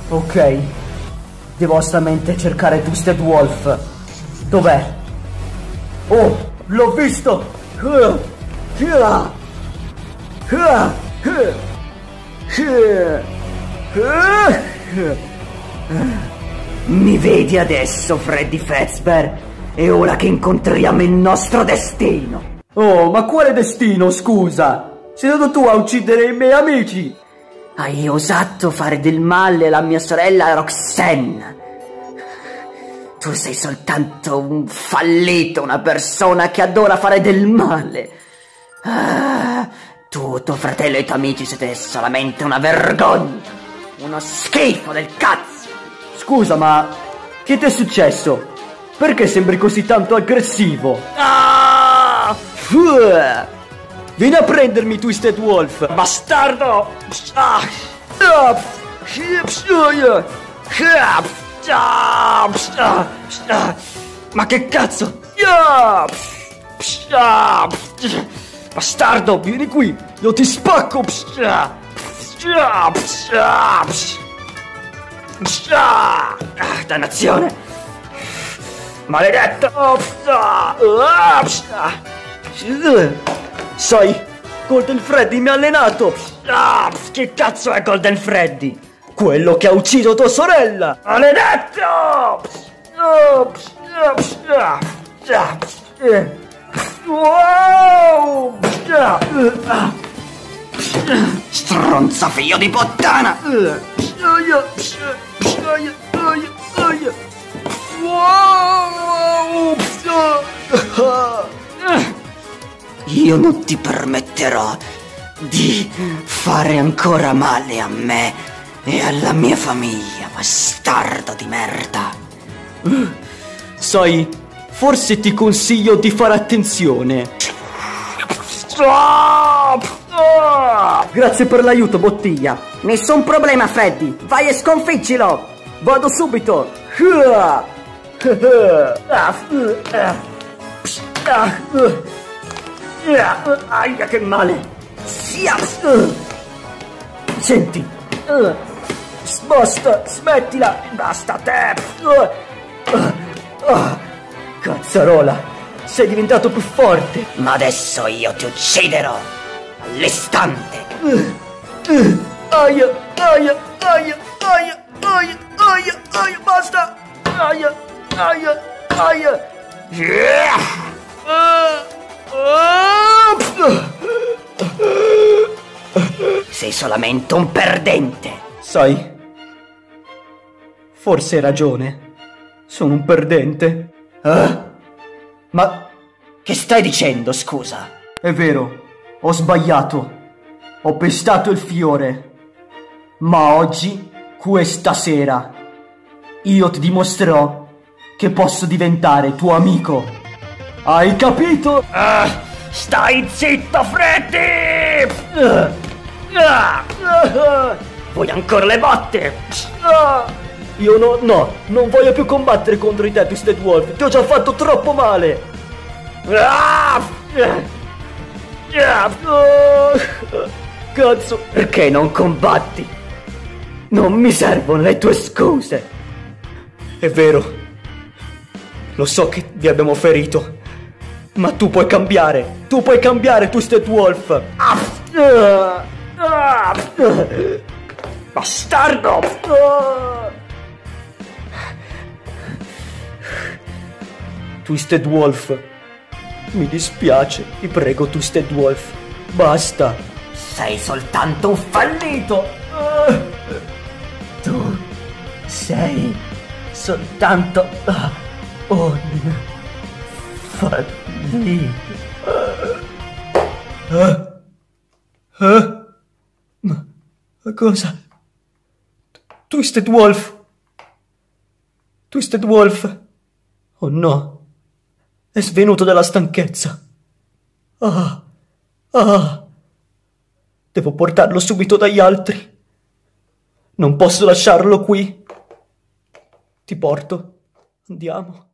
Ok. Devo assolutamente cercare Twisted Wolf. Dov'è? Oh, l'ho visto! Mi vedi adesso, Freddy Fazbear? È ora che incontriamo il nostro destino. Oh, ma quale destino, scusa? Sei stato tu a uccidere i miei amici. Hai osato fare del male alla mia sorella Roxanne. Tu sei soltanto un fallito, una persona che adora fare del male. Tu, tuo fratello e i tuoi amici siete solamente una vergogna. Uno schifo del cazzo. Scusa, ma che ti è successo? Perché sembri così tanto aggressivo? Vieni a prendermi, Twisted Wolf! Bastardo! Ma che cazzo? Bastardo, vieni qui! Io ti spacco! Dannazione! Maledetto! Sai, Golden Freddy mi ha allenato! Che cazzo è Golden Freddy? Quello che ha ucciso tua sorella! Maledetto! Stronzo figlio di puttana! Io non ti permetterò di fare ancora male a me e alla mia famiglia, bastardo di merda. Sai, forse ti consiglio di fare attenzione. Grazie per l'aiuto, bottiglia. Nessun problema, Freddy. Vai e sconfiggilo. Vado subito. Aia, che male. Senti. Basta, smettila. Basta te. Cazzarola, sei diventato più forte. Ma adesso io ti ucciderò all'istante. Aia, aia, aia, aia, aia, aia, aia, basta. Aia, aia, aia. Sei solamente un perdente. Sai, forse hai ragione. Sono un perdente. Ma che stai dicendo, scusa? È vero, ho sbagliato. Ho pestato il fiore. Ma oggi, questa sera, io ti dimostrerò che posso diventare tuo amico. Hai capito? Stai zitto, Freddy! Vuoi ancora le botte? Io no, non voglio più combattere contro di te, Twisted Wolf. Ti ho già fatto troppo male. Cazzo, perché non combatti? Non mi servono le tue scuse. È vero. Lo so che vi abbiamo ferito. Ma tu puoi cambiare. Tu puoi cambiare, Twisted Wolf. Bastardo. Twisted Wolf, mi dispiace, ti prego, Twisted Wolf, basta. Sei soltanto un fallito. Tu sei soltanto un fallito. Ma cosa? Twisted Wolf? Twisted Wolf? Oh no. È svenuto dalla stanchezza. Devo portarlo subito dagli altri. Non posso lasciarlo qui. Ti porto. Andiamo.